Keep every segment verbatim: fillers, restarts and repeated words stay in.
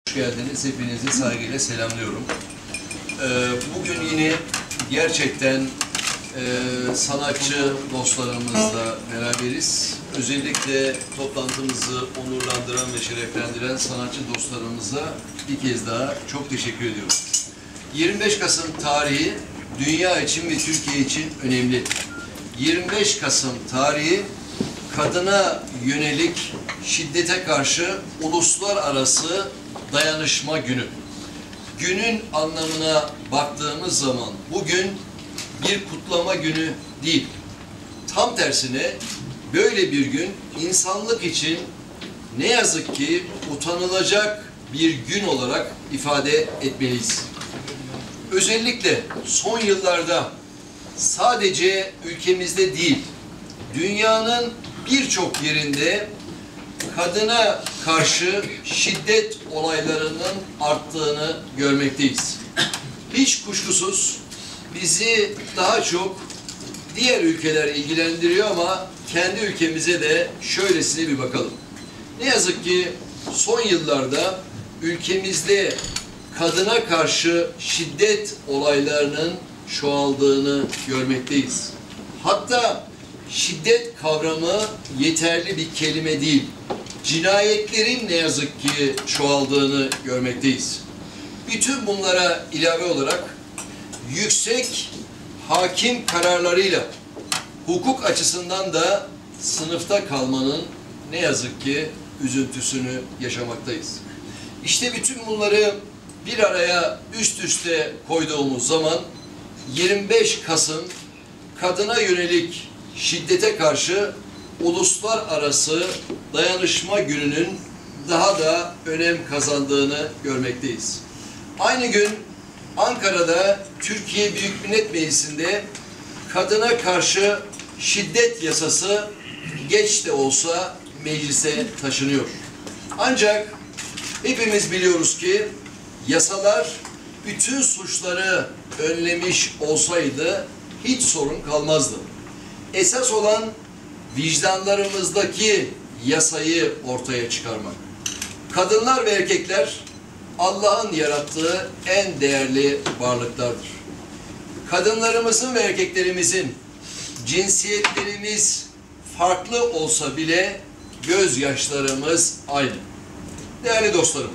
Hoş geldiniz. Hepinizi saygıyla selamlıyorum. Ee, bugün yine gerçekten e, sanatçı dostlarımızla beraberiz. Özellikle toplantımızı onurlandıran ve şereflendiren sanatçı dostlarımıza bir kez daha çok teşekkür ediyorum. yirmi beş Kasım tarihi dünya için ve Türkiye için önemli. yirmi beş Kasım tarihi kadına yönelik şiddete karşı uluslararası dayanışma günü. Günün anlamına baktığımız zaman bugün bir kutlama günü değil. Tam tersine böyle bir gün insanlık için ne yazık ki utanılacak bir gün olarak ifade etmeliyiz. Özellikle son yıllarda sadece ülkemizde değil, dünyanın birçok yerinde kadına karşı şiddet olaylarının arttığını görmekteyiz. Hiç kuşkusuz bizi daha çok diğer ülkeler ilgilendiriyor ama kendi ülkemize de şöylesine bir bakalım. Ne yazık ki son yıllarda ülkemizde kadına karşı şiddet olaylarının çoğaldığını görmekteyiz. Hatta şiddet kavramı yeterli bir kelime değil. Cinayetlerin ne yazık ki çoğaldığını görmekteyiz. Bütün bunlara ilave olarak yüksek hakim kararlarıyla hukuk açısından da sınıfta kalmanın ne yazık ki üzüntüsünü yaşamaktayız. İşte bütün bunları bir araya üst üste koyduğumuz zaman yirmi beş Kasım kadına yönelik şiddete karşı uluslararası dayanışma gününün daha da önem kazandığını görmekteyiz. Aynı gün Ankara'da Türkiye Büyük Millet Meclisi'nde kadına karşı şiddet yasası geç de olsa meclise taşınıyor. Ancak hepimiz biliyoruz ki yasalar bütün suçları önlemiş olsaydı hiç sorun kalmazdı. Esas olan vicdanlarımızdaki yasayı ortaya çıkarmak. Kadınlar ve erkekler Allah'ın yarattığı en değerli varlıklardır. Kadınlarımızın ve erkeklerimizin cinsiyetlerimiz farklı olsa bile gözyaşlarımız aynı. Değerli dostlarım,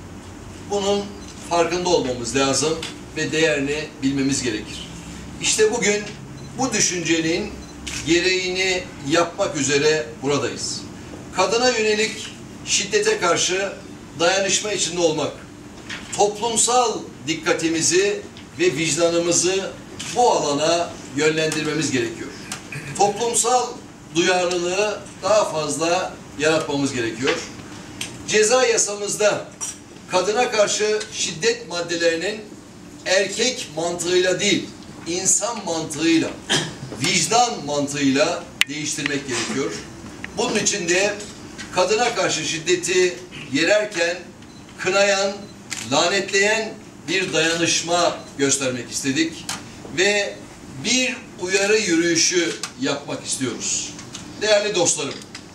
bunun farkında olmamız lazım ve değerini bilmemiz gerekir. İşte bugün bu düşüncenin gereğini yapmak üzere buradayız. Kadına yönelik şiddete karşı dayanışma içinde olmak, toplumsal dikkatimizi ve vicdanımızı bu alana yönlendirmemiz gerekiyor. Toplumsal duyarlılığı daha fazla yaratmamız gerekiyor. Ceza yasamızda kadına karşı şiddet maddelerinin erkek mantığıyla değil, insan mantığıyla, vicdan mantığıyla değiştirmek gerekiyor. Bunun için de kadına karşı şiddeti yererken kınayan, lanetleyen bir dayanışma göstermek istedik ve bir uyarı yürüyüşü yapmak istiyoruz. Değerli dostlarım,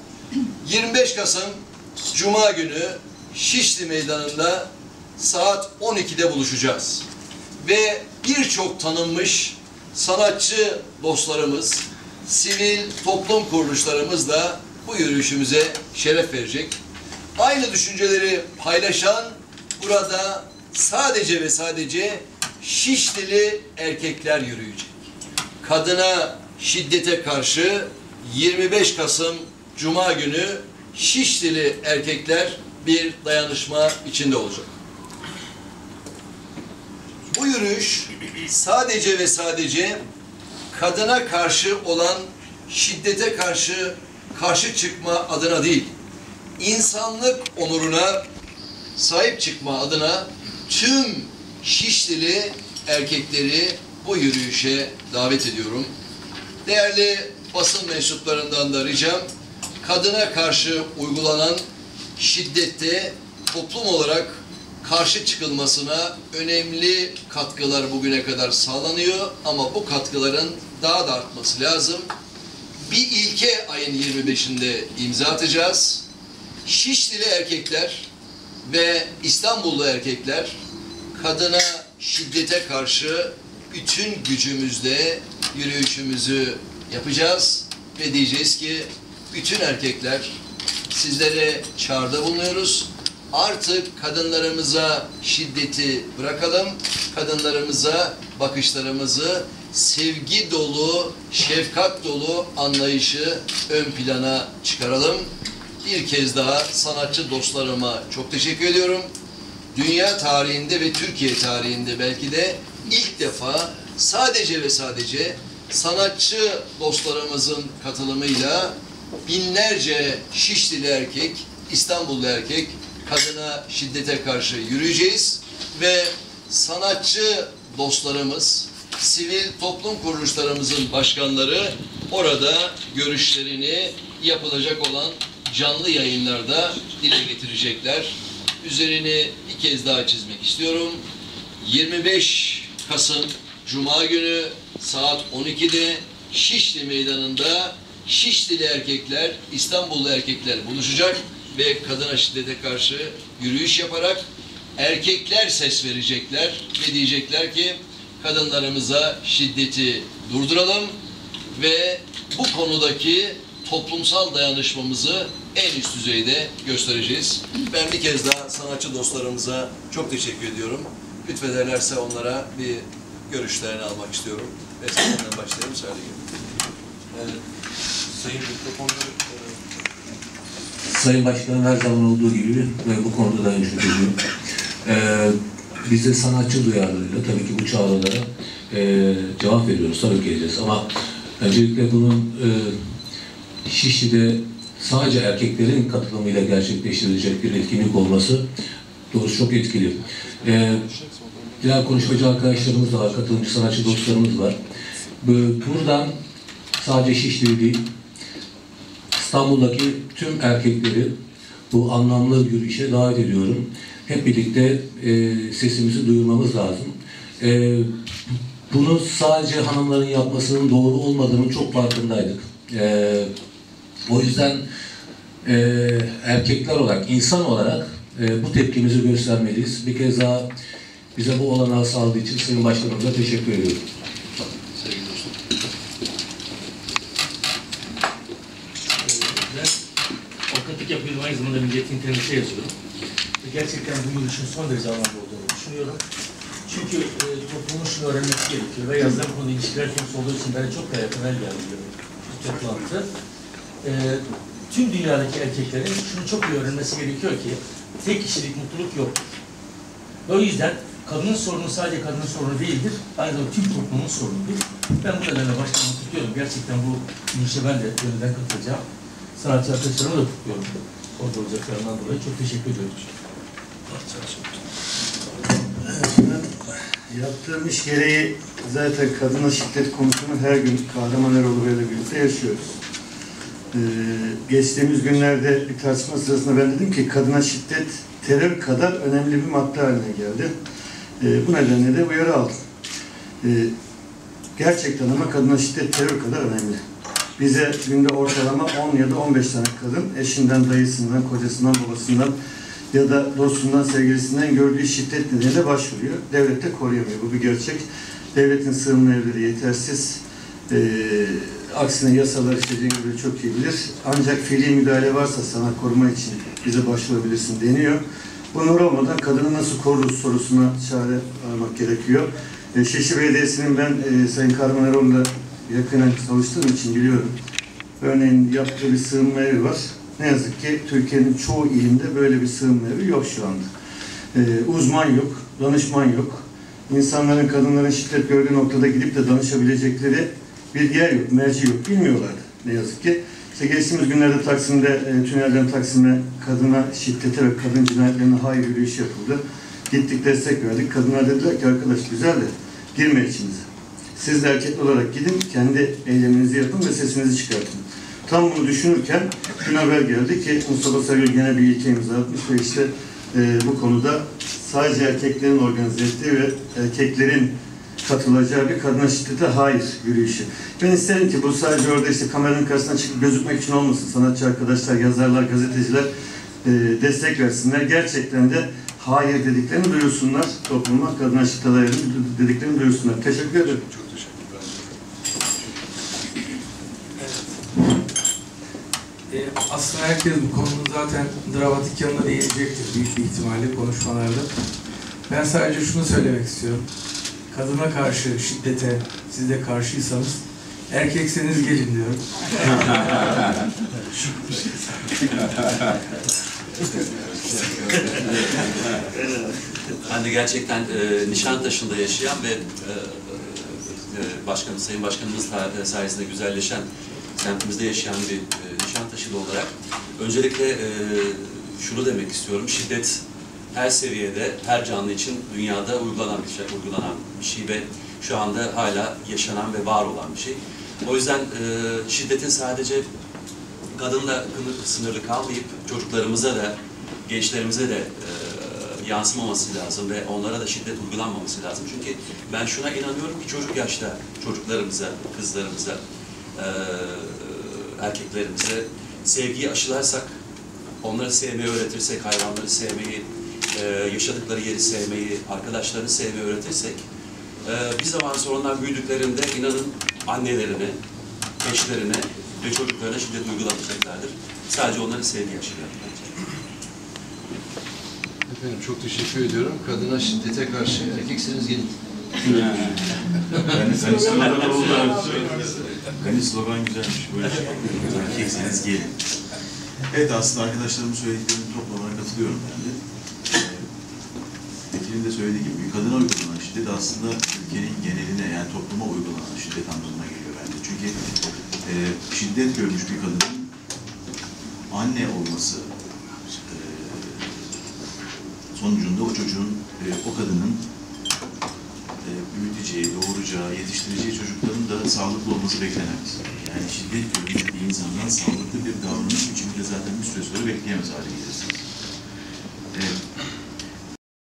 yirmi beş Kasım Cuma günü Şişli Meydanı'nda saat on ikide buluşacağız. Ve birçok tanınmış sanatçı dostlarımız, sivil toplum kuruluşlarımız da bu yürüyüşümüze şeref verecek. Aynı düşünceleri paylaşan burada sadece ve sadece Şişlili erkekler yürüyecek. Kadına şiddete karşı yirmi beş Kasım Cuma günü Şişlili erkekler bir dayanışma içinde olacak. Bu yürüyüş sadece ve sadece kadına karşı olan şiddete karşı karşı çıkma adına değil, insanlık onuruna sahip çıkma adına tüm Şişlili erkekleri bu yürüyüşe davet ediyorum. Değerli basın mensuplarından da ricam, kadına karşı uygulanan şiddette toplum olarak karşı çıkılmasına önemli katkılar bugüne kadar sağlanıyor ama bu katkıların daha da artması lazım. Bir ilke ayın yirmi beşinde imza atacağız. Şişlili erkekler ve İstanbullu erkekler kadına şiddete karşı bütün gücümüzle yürüyüşümüzü yapacağız ve diyeceğiz ki bütün erkekler sizlere çağrıda bulunuyoruz. Artık kadınlarımıza şiddeti bırakalım, kadınlarımıza bakışlarımızı sevgi dolu, şefkat dolu anlayışı ön plana çıkaralım. Bir kez daha sanatçı dostlarıma çok teşekkür ediyorum. Dünya tarihinde ve Türkiye tarihinde belki de ilk defa sadece ve sadece sanatçı dostlarımızın katılımıyla binlerce Şişlili erkek, İstanbullu erkek kadına şiddete karşı yürüyeceğiz ve sanatçı dostlarımız, sivil toplum kuruluşlarımızın başkanları orada görüşlerini yapılacak olan canlı yayınlarda dile getirecekler. Üzerini bir kez daha çizmek istiyorum. yirmi beş Kasım Cuma günü saat on ikide Şişli Meydanı'nda Şişlili erkekler, İstanbullu erkekler buluşacak ve kadına şiddete karşı yürüyüş yaparak erkekler ses verecekler ve diyecekler ki kadınlarımıza şiddeti durduralım ve bu konudaki toplumsal dayanışmamızı en üst düzeyde göstereceğiz. Ben bir kez daha sanatçı dostlarımıza çok teşekkür ediyorum. Lütfederlerse onlara bir görüşlerini almak istiyorum. Ve senden başlayalım. Söyle evet. Sayın mikrofonları... Sayın Başkanım her zaman olduğu gibi ve bu konuda da düşünüyorum. Ee, biz de sanatçı duyarlılığıyla tabii ki bu çağrılara e, cevap veriyoruz. Tabii ki edeceğiz ama öncelikle bunun e, Şişli'de sadece erkeklerin katılımıyla gerçekleştirilecek bir etkinlik olması doğrusu çok etkili. Ee, diğer konuşmacı arkadaşlarımız da var, katılımcı sanatçı dostlarımız var. Buradan sadece Şişli değil, İstanbul'daki tüm erkekleri bu anlamlı yürüyüşe davet ediyorum. Hep birlikte e, sesimizi duyurmamız lazım. E, bunu sadece hanımların yapmasının doğru olmadığının çok farkındaydık. E, o yüzden e, erkekler olarak, insan olarak e, bu tepkimizi göstermeliyiz. Bir kez daha bize bu olanağı sağladığı için Sayın Başkanımıza teşekkür ediyorum. Sevgili dostum. Ben avukatlık yapıyorum, aynı zamanda Milliyet internete yazıyorum. Ve gerçekten bu yürüyüşün son derece anlamlı olduğunu düşünüyorum. Çünkü e, toplumun şunu öğrenmesi gerekiyor ve yazdığım konu ilişkiler konusu olduğu için bana çok daha yakından geldi bu toplantı. E, tüm dünyadaki erkeklerin şunu çok iyi öğrenmesi gerekiyor ki tek kişilik mutluluk yoktur. O yüzden kadının sorunu sadece kadının sorunu değildir, aynı zamanda tüm toplumun sorunudur. Ben bu nedenle başkanımı kutluyorum. Gerçekten bu yürüyüşe ben de gönülden katılacağım. Sanatçı arkadaşlarımı da kutluyorum. Orada olacaklarından dolayı çok teşekkür ediyorum. Yaptığım iş gereği zaten kadına şiddet konusunu her gün Kahraman Eroğlu ile birlikte yaşıyoruz. Ee, geçtiğimiz günlerde bir tartışma sırasında ben dedim ki kadına şiddet terör kadar önemli bir madde haline geldi. Ee, bu nedenle de uyarı aldım. Ee, gerçekten ama kadına şiddet terör kadar önemli. Bize günde ortalama on ya da on beş tane kadın eşinden, dayısından, kocasından, babasından ya da dostundan, sevgilisinden gördüğü şiddet nedeniyle başvuruyor. Devlet de koruyamıyor. Bu bir gerçek. Devletin sığınma evleri yetersiz. Ee, aksine yasalar istediği gibi çok iyi bilir. Ancak fiili müdahale varsa sana koruma için bize başvurabilirsin deniyor. Bunlar olmadan kadını nasıl koruruz sorusuna çare aramak gerekiyor. Ee, Şişli Belediyesi'nin ben e, Sayın Kahraman Eroğlu'yla yakından çalıştığım için biliyorum. Örneğin yaptığı bir sığınma evi var. Ne yazık ki Türkiye'nin çoğu ilinde böyle bir sığınma evi yok şu anda. Ee, uzman yok, danışman yok. İnsanların, kadınların şiddet gördüğü noktada gidip de danışabilecekleri bir yer yok, merci yok. Bilmiyorlardı ne yazık ki. İşte geçtiğimiz günlerde Taksim'de, e, tünelden Taksim'e kadına şiddete ve kadın cinayetlerine hayır yürüyüş yapıldı. Gittik, destek verdik. Kadınlar dediler ki arkadaş güzel de girme içimize. Siz de erkek olarak gidin, kendi eyleminizi yapın ve sesinizi çıkartın. Tam bunu düşünürken dün haber geldi ki Mustafa Sarıgül gene bir ilke imza atmış ve işte e, bu konuda sadece erkeklerin organize ettiği ve erkeklerin katılacağı bir kadına şiddete hayır yürüyüşü. Ben isterim ki bu sadece orada işte kameranın karşısına çıkıp gözükmek için olmasın. Sanatçı arkadaşlar, yazarlar, gazeteciler e, destek versinler. Gerçekten de hayır dediklerini duyursunlar. Topluma kadına şiddet olaylarının dediklerini duyursunlar. Teşekkür ederim. Çok teşekkürler. E, aslında herkes bu konunun zaten dramatik yanına değinecektir büyük bir ihtimalle konuşmalarda. Ben sadece şunu söylemek istiyorum. Kadına karşı şiddete siz de karşıysanız erkekseniz gelin diyorum. Ben de gerçekten e, Nişantaşı'nda yaşayan ve e, e, başkanım, Sayın Başkanımız sayesinde güzelleşen semtimizde yaşayan bir e, Nişantaşılı olarak öncelikle e, şunu demek istiyorum. Şiddet her seviyede, her canlı için dünyada uygulanan bir şey, uygulanan bir şey ve şu anda hala yaşanan ve var olan bir şey. O yüzden e, şiddetin sadece kadınla sınırlı kalmayıp çocuklarımıza da, gençlerimize de e, yansımaması lazım ve onlara da şiddet uygulanmaması lazım. Çünkü ben şuna inanıyorum ki çocuk yaşta çocuklarımıza, kızlarımıza, e, erkeklerimize sevgiyi aşılarsak, onları sevmeyi öğretirsek, hayvanları sevmeyi, e, yaşadıkları yeri sevmeyi, arkadaşlarını sevmeyi öğretirsek, e, bir zaman sonra onlar büyüdüklerinde inanın annelerine, eşlerine ve çocuklarına şiddet uygulamayacaklardır. Sadece onların sevgi aşılarlar. Efendim çok teşekkür ediyorum. Kadına şiddete karşı erkekseniz gelin. Yani Gani sloganı oldu. Gani slogan güzelmiş. Böyle erkekseniz gelin. Evet, aslında arkadaşlarımın söylediklerinin toplamına katılıyorum ben de. Metin'in de söylediği gibi kadına uygulanan şiddet aslında ülkenin geneline, yani topluma uygulanan şiddet anlamına geliyor bence. Çünkü e, şiddet görmüş bir kadının anne olması e, sonucunda o çocuğun, e, o kadının e, büyüteceği, doğuracağı, yetiştireceği çocukların da sağlıklı olması beklenemez. Yani şiddet görmüş bir insandan sağlıklı bir davranış biçiminde zaten bir süre sonra bekleyemez hale gelirsiniz. E,